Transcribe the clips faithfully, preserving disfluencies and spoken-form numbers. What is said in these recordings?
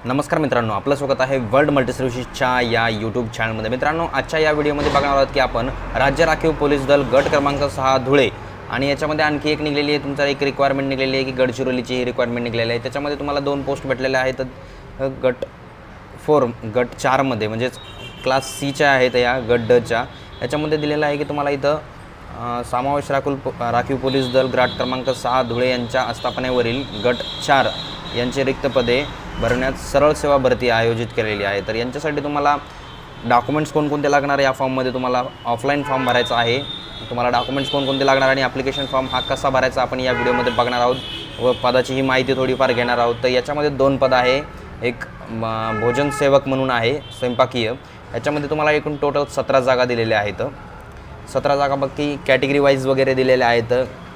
नमस्कार मित्रांनो, आपलं स्वागत आहे वर्ल्ड मल्टीसर्व्हिसेसच्या या यूट्यूब चॅनलमध्ये। मित्रांनो, आजच्या या व्हिडिओमध्ये बघणार आहोत की आपण राज्य राखीव पोलीस दल गट क्रमांक सहा धुळे आणि याच्यामध्ये आणखी एक निघलेली आहे, तुमचा एक रिक्वायरमेंट निघलेली आहे की गडचिरोलीची ही रिक्वायरमेंट निघलेली आहे। त्याच्यामध्ये तुम्हाला दोन पोस्ट भेटलेल्या आहेत, गट फोर गट चारमध्ये म्हणजेच क्लास सीच्या आहेत या गट डच्या। याच्यामध्ये दिलेलं आहे की तुम्हाला इथं समावेश राखीव राखीव पोलीस दल गट क्रमांक सहा धुळे यांच्या आस्थापनेवरील गट चार यांचे रिक्त पदे भरण्यात सरळ सेवा भरती आयोजित केलेली आहे। तर यांच्यासाठी तुम्हाला डॉक्युमेंट्स कोणकोणते लागणार, या फॉर्ममध्ये तुम्हाला ऑफलाईन फॉर्म भरायचा आहे। तुम्हाला डॉक्युमेंट्स कोणकोणते लागणार आणि ॲप्लिकेशन फॉर्म हा कसा भरायचा आपण या व्हिडिओमध्ये बघणार आहोत व पदाची ही माहिती थोडीफार घेणार आहोत। तर याच्यामध्ये दोन पद आहे, एक भोजन सेवक म्हणून आहे स्वयंपाकीय। याच्यामध्ये तुम्हाला एकूण टोटल सतरा जागा दिलेल्या आहेत। सतरा जागा बाकी कॅटेगरी वाईज वगैरे दिलेल्या आहेत,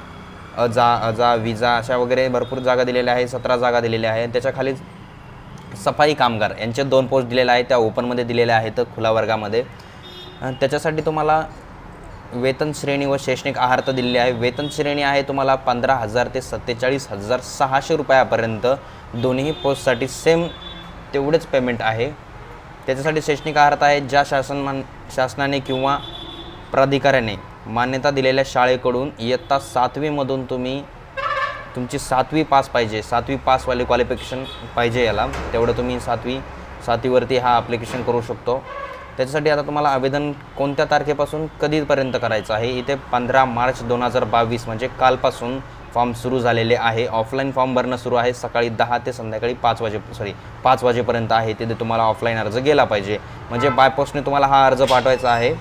अजा अजा विजा अशा वगैरे भरपूर जागा दिलेल्या आहेत। सतरा जागा दिलेल्या आहेत। त्याच्या खाली सफाई कामगार यांचे दोन पोस्ट दिलेले आहेत, त्या ओपनमध्ये दिलेल्या आहेत खुला वर्गामध्ये। त्याच्यासाठी तुम्हाला वेतन श्रेणी व शैक्षणिक आहार दिलेली आहे। वेतन श्रेणी आहे तुम्हाला पंधरा हजार ते सत्तेचाळीस हजार सहाशे रुपयापर्यंत दोन्ही पोस्टसाठी सेम तेवढेच पेमेंट आहे। त्याच्यासाठी शैक्षणिक आहार आहे ज्या शासन शासनाने किंवा प्राधिकाऱ्याने मान्यता दिलेल्या शाळेकडून इयत्ता सातवीमधून तुम्ही तुमची सातवी पास पाहिजे, सातवी पासवाले क्वालिफिकेशन पाहिजे याला, तेवढं तुम्ही सातवी सातवीवरती हा ॲप्लिकेशन करू शकतो। त्याच्यासाठी आता तुम्हाला आवेदन कोणत्या तारखेपासून कधीपर्यंत करायचं आहे, इथे पंधरा मार्च दोन हजार बावीस म्हणजे कालपासून फॉर्म सुरू झालेले आहे। ऑफलाईन फॉर्म भरणं सुरू आहे, सकाळी दहा ते संध्याकाळी पाच वाजे सॉरी पाच वाजेपर्यंत आहे। तिथे तुम्हाला ऑफलाईन अर्ज गेला पाहिजे, म्हणजे बाय पोस्टने तुम्हाला हा अर्ज पाठवायचा आहे।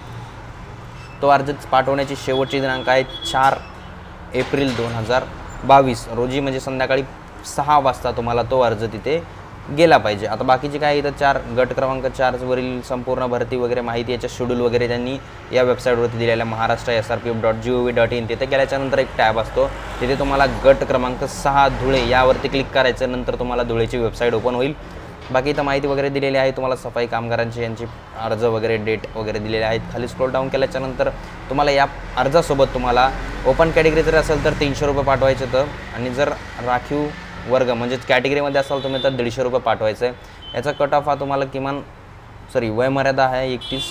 तो अर्ज पाठवण्याची शेवटची दिनांक आहे चार एप्रिल दोन हजार बावीस रोजी, म्हणजे संध्याकाळी सहा वाजता तुम्हाला तो अर्ज तिथे गेला पाहिजे। आता बाकीचे काय इथं चार गट क्रमांक चारवरील संपूर्ण भरती वगैरे माहिती, याच्या शेड्यूल वगैरे त्यांनी या वेबसाईटवरती दिलेल्या Maharashtra S R P F dot G O V dot in तिथे गेल्याच्यानंतर एक टॅब असतो, तिथे तुम्हाला गट क्रमांक सहा धुळे यावरती क्लिक करायचं, नंतर तुम्हाला धुळेची वेबसाईट ओपन होईल। बाकी इथं माहिती वगैरे दिलेली आहे, तुम्हाला सफाई कामगारांची यांची अर्ज वगैरे डेट वगैरे दिलेले आहेत। खाली स्क्रोल डाऊन केल्याच्यानंतर तुम्हाला या अर्जासोबत तुम्हाला ओपन कॅटेगरी जर असेल तर तीनशे रुपये पाठवायचे तर, आणि जर राखीव वर्ग म्हणजेच कॅटेगरीमध्ये असाल तुम्ही तर दीडशे रुपये पाठवायचं आहे। याचा कट ऑफ हा तुम्हाला किमान सॉरी वयमर्यादा आहे एकतीस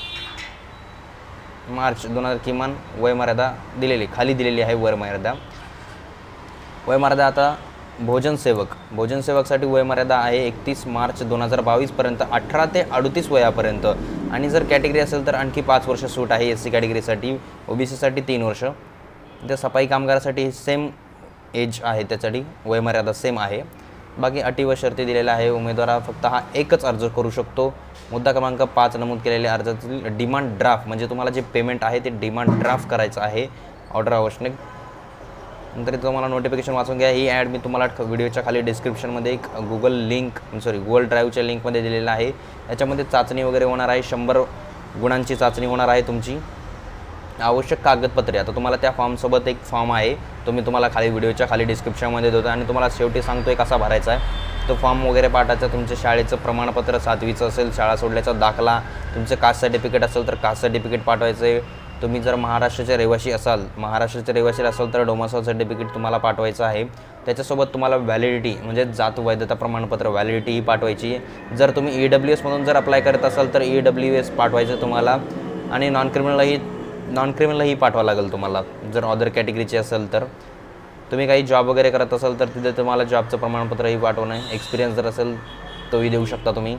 मार्च दोन हजार किमान वयमर्यादा दिलेली खाली दिलेली आहे वयमर्यादा वयमर्यादा आता भोजन सेवक भोजन सेवकसाठी वयमर्यादा आहे एकतीस मार्च दोन हजार बावीसपर्यंत अठरा ते अडतीस वयापर्यंत, आणि जर कॅटेगरी असेल तर आणखी पाच वर्ष सूट आहे एस सी कॅटेगरीसाठी, ओबीसीसाठी तीन वर्ष। त्या सफाई कामगारासाठी सेम एज आहे, त्यासाठी वयमर्यादा सेम आहे। बाकी अटी व शर्ती दिलेल्या आहे। उमेदवार फक्त हा एकच अर्ज करू शकतो। मुद्दा क्रमांक पाच नमूद केलेल्या अर्जातील डिमांड ड्राफ्ट म्हणजे तुम्हाला जे पेमेंट आहे ते डिमांड ड्राफ्ट करायचं आहे ऑर्डर आवश्यक। नंतर तुम्हाला नोटिफिकेशन वाचून घ्या। ही ॲड मी तुम्हाला व्हिडिओच्या खाली डिस्क्रिप्शनमध्ये एक गुगल लिंक सॉरी गुगल ड्राईव्हच्या लिंकमध्ये दिलेला आहे। याच्यामध्ये चाचणी वगैरे होणार आहे, शंभर गुणांची चाचणी होणार आहे तुमची। आवश्यक कागदपत्रे आता तुम्हाला त्या फॉर्मसोबत एक फॉर्म आहे, तो मी तुम्हाला खाली व्हिडिओच्या खाली डिस्क्रिप्शनमध्ये देतो, आणि तुम्हाला शेवटी सांगतो आहे कसा भरायचा आहे। तो फॉर्म वगैरे पाठायचा, तुमच्या शाळेचं प्रमाणपत्र सातवीचं असेल, शाळा सोडल्याचा दाखला, तुमचं कास्ट सर्टिफिकेट असेल तर कास्ट सर्टिफिकेट पाठवायचं आहे। तुम्ही जर महाराष्ट्राचे रहिवासी असाल महाराष्ट्राचे रहिवासी असाल तर डोमासाईल सर्टिफिकेट तुम्हाला पाठवायचं आहे। त्याच्यासोबत तुम्हाला व्हॅलिडिटी म्हणजे जात वैधता प्रमाणपत्र व्हॅलिडिटी ही पाठवायची आहे। जर तुम्ही ई डब्ल्यू एसमधून जर अप्लाय करत असाल तर ई डब्ल्यू एस पाठवायचं तुम्हाला, आणि नॉन क्रिमिनलही नॉन क्रिमिनलही पाठवावं लागेल तुम्हाला। जर अदर कॅटेगरीचे असेल तर तुम्ही काही जॉब वगैरे करत असाल तर तिथे तुम्हाला जॉबचं प्रमाणपत्रही पाठवणं आहे। एक्सपिरियन्स जर असेल तोही देऊ शकता तुम्ही।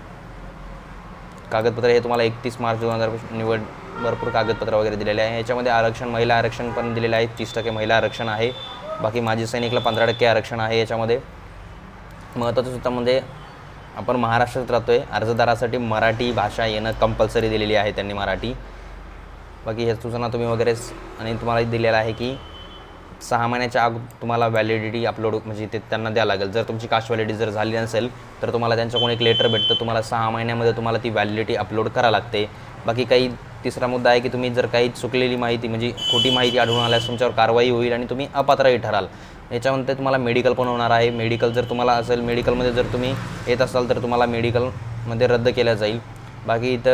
कागदपत्र हे तुम्हाला एकतीस मार्च दोन हजार निवड भरपूर कागदपत्र वगैरे दिलेले आहे। याच्यामध्ये आरक्षण महिला आरक्षण पण दिलेलं आहे, तीस टक्के महिला आरक्षण आहे। बाकी माजी सैनिकला पंधरा टक्के आरक्षण आहे। याच्यामध्ये महत्त्वाचं सुद्धा म्हणजे आपण महाराष्ट्रात राहतो आहे, अर्जदारासाठी मराठी भाषा येणं कंपल्सरी दिलेली आहे त्यांनी मराठी। बाकी हे सूचना तुम्ही वगैरे आणि तुम्हाला दिलेलं आहे की सहा महिन्याच्या आग तुम्हाला व्हॅलिडिटी अपलोड म्हणजे ते त्यांना द्यावं लागेल। जर तुमची कास्ट व्हॅलिडिटी जर झाली नसेल तर तुम्हाला त्यांच्याकडून एक लेटर भेटतं, तुम्हाला सहा महिन्यामध्ये तुम्हाला ती व्हॅलिडिटी अपलोड करावं लागते। बाकी काही तिसरा मुद्दा आहे की तुम्ही जर काही चुकलेली माहिती म्हणजे खोटी माहिती आढळून आल्यास तुमच्यावर कारवाई होईल आणि तुम्ही अपात्रही ठराल। याच्यामध्ये तुम्हाला मेडिकल पण होणार आहे। मेडिकल जर तुम्हाला असेल, मेडिकलमध्ये जर तुम्ही येत असाल तर तुम्हाला मेडिकलमध्ये रद्द केलं जाईल। बाकी इथं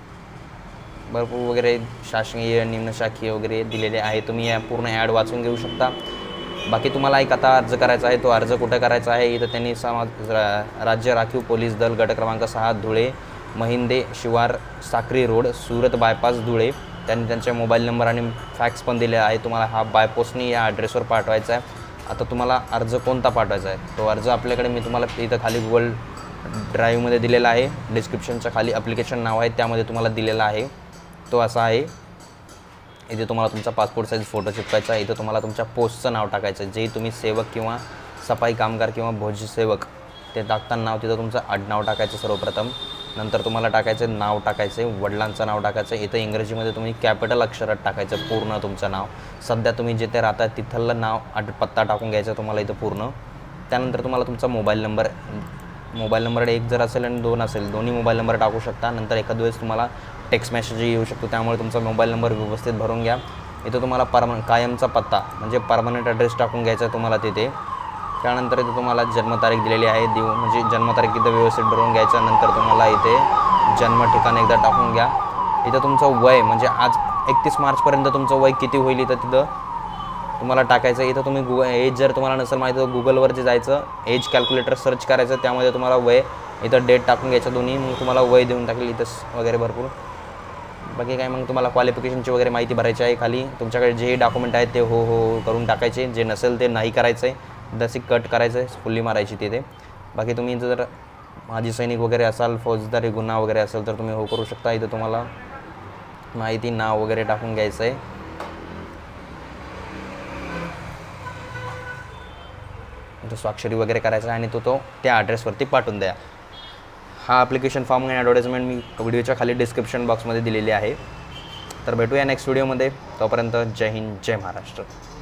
भरपूर वगैरे शासकीय निम्नशाखीय वगैरे दिलेले आहे, तुम्ही या पूर्ण ॲड वाचून घेऊ शकता। बाकी तुम्हाला एक आता अर्ज करायचा आहे, तो अर्ज कुठं करायचा आहे इथं त्यांनी समाज रा राज्य राखीव पोलीस दल गट क्रमांक सहा धुळे महिंदे शिवार साक्री रोड सुरत बायपास धुळे, त्यांनी त्यांचे मोबाईल नंबर आणि फॅक्स पण दिले आहे. तुम्हाला हा बाय पोस्टनी या ॲड्रेसवर पाठवायचा आहे. आता तुम्हाला अर्ज कोणता पाठवायचा आहे, तो अर्ज आपल्याकडे मी तुम्हाला इथं खाली गुगल ड्राईव्हमध्ये दिलेला आहे. डिस्क्रिप्शनच्या खाली ॲप्लिकेशन नाव आहे, त्यामध्ये तुम्हाला दिलेला आहे. तो असा आहे, इथे तुम्हाला तुमचा पासपोर्ट साईज फोटो चिपकायचा आहे. इथं तुम्हाला तुमच्या पोस्टचं नाव टाकायचं आहे, जे तुम्ही सेवक किंवा सफाई कामगार किंवा भोजसेवक ते टाकताना नाव तिथं तुमचं आडनाव टाकायचं सर्वप्रथम. नंतर तुम्हाला टाकायचं नाव टाकायचं आहे, वडिलांचं नाव टाकायचं. इथं इंग्रजीमध्ये तुम्ही कॅपिटल अक्षरात टाकायचं पूर्ण तुमचं नाव, सध्या तुम्ही जिथे राहता तिथलं नाव आठ पत्ता टाकून घ्यायचा तुम्हाला इथं पूर्ण. त्यानंतर तुम्हाला तुमचा मोबाईल नंबर मोबाईल नंबर एक जर असेल आणि दोन असेल दोन्ही मोबाईल नंबर टाकू शकता. नंतर एखाद वेळेस तुम्हाला टेक्स्ट मेसेज येऊ शकतो, त्यामुळे तुमचा मोबाईल नंबर व्यवस्थित भरून घ्या. इथं तुम्हाला परमन कायमचा पत्ता म्हणजे परमनंट ॲड्रेस टाकून घ्यायचा तुम्हाला तिथे. त्यानंतर इथं तुम्हाला जन्मतारीख दिलेली आहे, दिव म्हणजे जन्मतारीख इथं व्यवस्थित भरून घ्यायचं. नंतर तुम्हाला इथे जन्म ठिकाण एकदा टाकून घ्या. इथं तुमचं वय म्हणजे आज एकतीस मार्चपर्यंत तुमचं वय किती होईल इथं तिथं तुम्हाला टाकायचं. इथं तुम्ही गुगल एज जर तुम्हाला नसेल माहिती तर गुगलवर जे जायचं एज कॅल्क्युलेटर सर्च करायचं, त्यामध्ये तुम्हाला वय इथं डेट टाकून घ्यायचं दोन्ही, मग तुम्हाला वय देऊन टाकेल इथं वगैरे भरपूर. बाकी काय मग तुम्हाला क्वालिफिकेशनची वगैरे माहिती भरायची आहे. खाली तुमच्याकडे जे डॉक्युमेंट आहेत ते हो हो करून टाकायचे, जे नसेल ते नाही करायचं आहे, जशी कट करायचं आहे, फुल्ली मारायची तिथे. बाकी तुम्ही जर माजी सैनिक वगैरे असाल, फौजदारी गुन्हा वगैरे असेल तर तुम्ही हो करू शकता. इथं तुम्हाला माहिती नाव वगैरे टाकून घ्यायचं आहे. स्वाक्षरी वगैरे करायचं आहे आणि तो तो त्या ॲड्रेसवरती पाठवून द्या. हा ॲप्लिकेशन फॉर्म आणि ॲडव्हर्टाइजमेंट मी व्हिडिओच्या खाली डिस्क्रिप्शन बॉक्समध्ये दिलेली आहे. तर भेटूया नेक्स्ट व्हिडिओमध्ये. तोपर्यंत जय हिंद, जय महाराष्ट्र.